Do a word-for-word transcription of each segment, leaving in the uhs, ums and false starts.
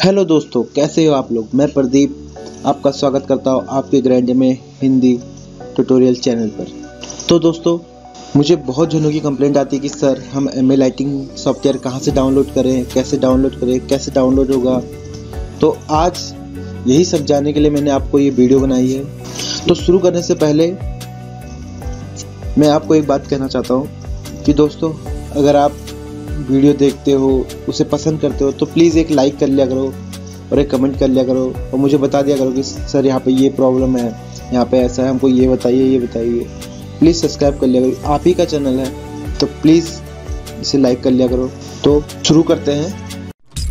Hello दोस्तों, कैसे हो आप लोग। मैं प्रदीप आपका स्वागत करता हूँ आपके ग्रैंड में हिंदी ट्यूटोरियल चैनल पर। तो दोस्तों, मुझे बहुत जनों की कंप्लेंट आती है कि सर हम एम ए लाइटिंग सॉफ्टवेयर कहाँ से डाउनलोड करें, कैसे डाउनलोड करें, कैसे डाउनलोड होगा। तो आज यही सब जानने के लिए मैंने आपको ये वीडियो बनाई है। तो शुरू करने से पहले मैं आपको एक बात कहना चाहता हूँ कि दोस्तों, अगर आप वीडियो देखते हो, उसे पसंद करते हो, तो प्लीज़ एक लाइक कर लिया करो और एक कमेंट कर लिया करो और मुझे बता दिया करो कि सर यहाँ पे ये प्रॉब्लम है, यहाँ पे ऐसा है, हमको ये बताइए ये बताइए। प्लीज़ सब्सक्राइब कर लिया करो, आप ही का चैनल है, तो प्लीज़ इसे लाइक कर लिया करो। तो शुरू करते हैं।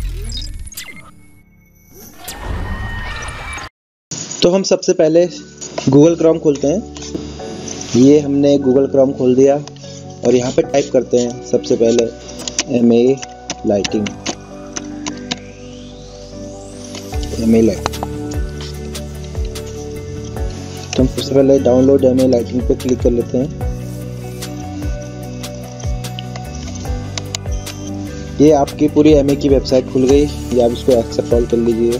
तो हम सबसे पहले गूगल क्रोम खोलते हैं। ये हमने गूगल क्रोम खोल दिया और यहाँ पे टाइप करते हैं सबसे पहले M A lighting M A lighting तो हम सबसे पहले डाउनलोड एम ए लाइटिंग पे क्लिक कर लेते हैं। ये आपकी पूरी एम ए की वेबसाइट खुल गई, या आप इसको एक्सेप्ट ऑल कर लीजिए।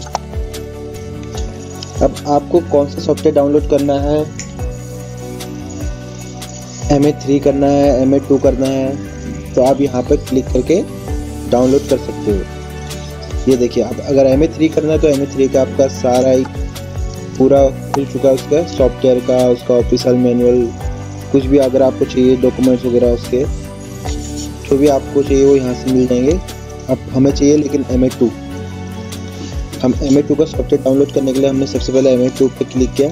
अब आपको कौन सा सॉफ्टवेयर डाउनलोड करना है, एम ए थ्री करना है, एम ए टू करना है, तो आप यहाँ पर क्लिक करके डाउनलोड कर सकते हो। ये देखिए, आप अगर एम ए थ्री करना है तो एम ए थ्री का आपका सारा ही पूरा खुल चुका है, उसका सॉफ्टवेयर का, उसका ऑफिशियल मैनुअल, कुछ भी अगर आपको चाहिए डॉक्यूमेंट्स वगैरह उसके जो भी आपको चाहिए वो यहाँ से मिल जाएंगे। अब हमें चाहिए लेकिन एम ए टू, हम एम ए टू का सॉफ्टवेयर डाउनलोड करने के लिए हमने सबसे पहले एम ए टू पे क्लिक किया।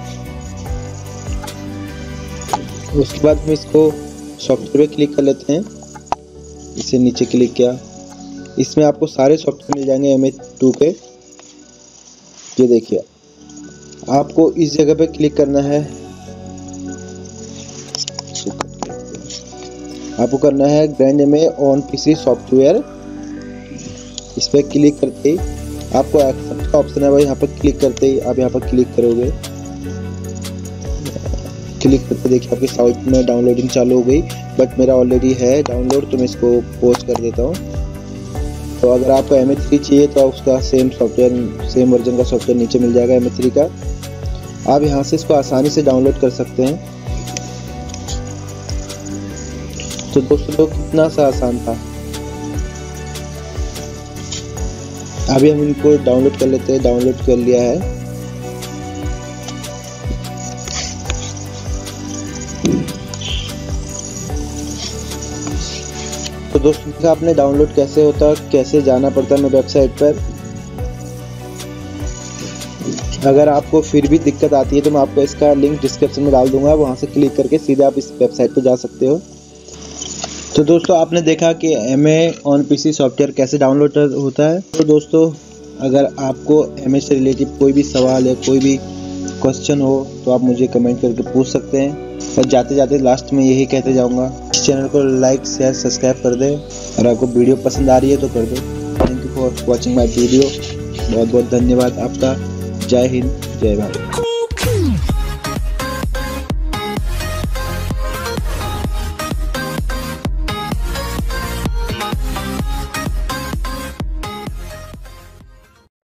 उसके बाद हम इसको सॉफ्टवेयर पे क्लिक कर लेते हैं। इसे नीचे क्लिक किया, इसमें आपको सारे सॉफ्टवेयर मिल जाएंगे एम ए टू के। ये देखिए, आपको इस जगह पे क्लिक करना है, आपको करना है grand M A on PC software. इस पर क्लिक करते ही आपको एक्सेप्ट का ऑप्शन है भाई, यहाँ पर क्लिक करते ही आप यहाँ पर क्लिक करोगे। क्लिक करके देखिए आपकी साइट में डाउनलोडिंग चालू हो गई, बट मेरा ऑलरेडी है डाउनलोड, तो मैं इसको पोस्ट कर देता हूँ। तो अगर आपको एम ए थ्री चाहिए तो उसका सेम सॉफ्टवेयर, सेम वर्जन का सॉफ्टवेयर नीचे मिल जाएगा एम ए थ्री का। आप यहाँ से इसको आसानी से डाउनलोड कर सकते हैं। तो दोस्तों, कितना सा आसान था। अभी हम इनको डाउनलोड कर लेते हैं। डाउनलोड कर लिया है। तो दोस्तों, आपने डाउनलोड कैसे होता है, कैसे जाना पड़ता है मैं वेबसाइट पर। अगर आपको फिर भी दिक्कत आती है तो मैं आपको इसका लिंक डिस्क्रिप्शन में डाल दूंगा, वहां से क्लिक करके सीधे आप इस वेबसाइट पर जा सकते हो। तो दोस्तों, आपने देखा कि M A on PC software कैसे डाउनलोड होता है। तो दोस्तों, अगर आपको एम ए से रिलेटेड कोई भी सवाल या कोई भी क्वेश्चन हो तो आप मुझे कमेंट करके पूछ सकते हैं। और जाते जाते लास्ट में यही कहते जाऊंगा, इस चैनल को लाइक शेयर सब्सक्राइब कर दें, और आपको वीडियो पसंद आ रही है तो कर दो। Thank you for watching my video. बहुत बहुत धन्यवाद आपका। जय हिंद, जय भारत।